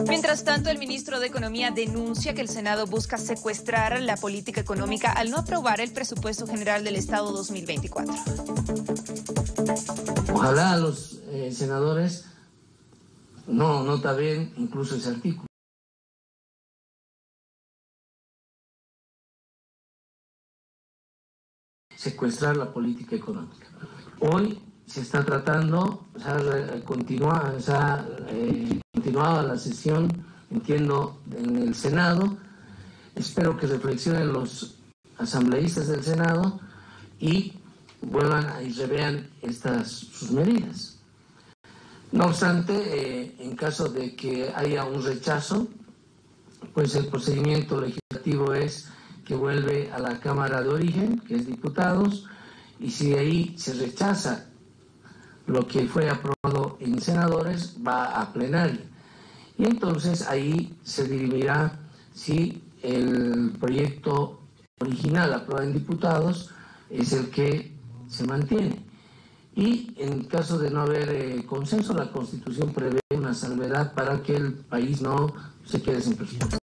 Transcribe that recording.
Mientras tanto, el ministro de Economía denuncia que el Senado busca secuestrar la política económica al no aprobar el presupuesto general del Estado 2024. Ojalá los senadores no bien incluso ese artículo. Secuestrar la política económica. Hoy se está tratando, continuaba la sesión, entiendo, en el Senado. Espero que reflexionen los asambleístas del Senado y vuelvan y revean sus medidas. No obstante, en caso de que haya un rechazo, pues el procedimiento legislativo es que vuelve a la Cámara de Origen, que es diputados, y si ahí se rechaza lo que fue aprobado en senadores, va a plenaria. Y entonces ahí se dirimirá si el proyecto original aprobado en diputados es el que se mantiene. Y en caso de no haber consenso, la Constitución prevé una salvedad para que el país no se quede sin presupuesto.